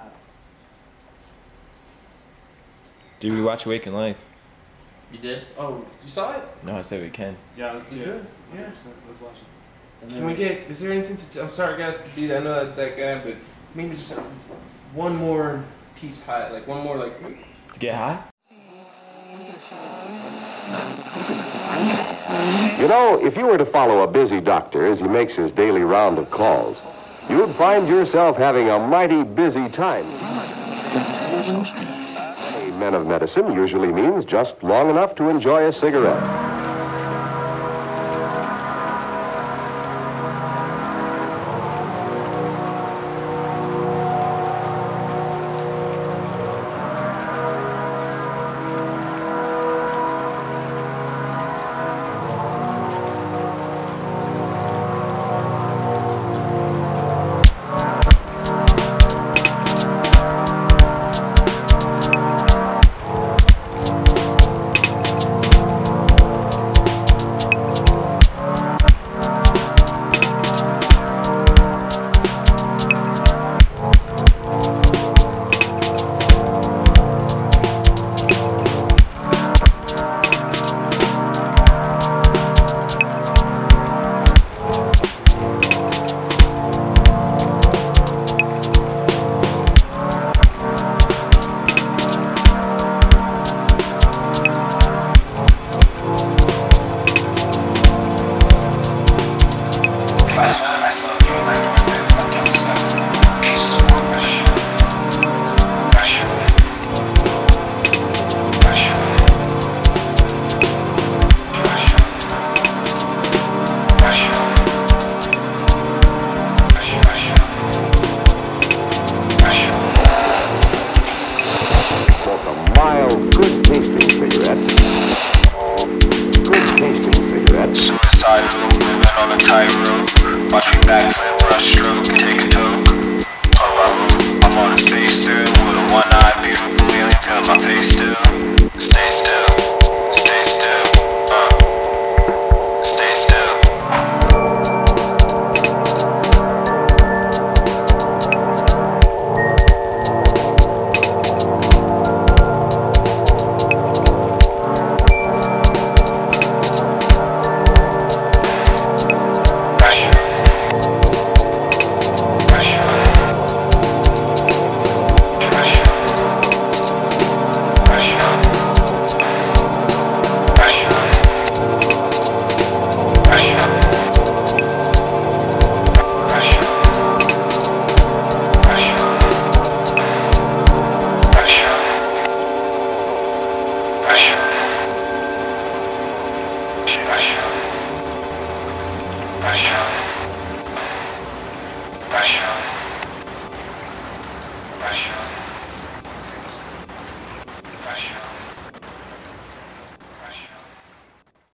Dude, we watch Awaken Life. You did? Oh, you saw it? No, I said we can. Yeah, let's do it. Yeah. Let's watch it. Can we get? Is there anything to? I'm sorry, guys, to be. I know that guy, but maybe just one more piece high, like one more like. To get high? You know, if you were to follow a busy doctor as he makes his daily round of calls, you'd find yourself having a mighty busy time. Men of medicine usually means just long enough to enjoy a cigarette. Suicidal, living on a tightrope. Watch me backflip, brushstroke, take a toke. I'm on a space through with a one-eyed beautiful alien feeling my face still. Stay still, stay still, stay still. Russia.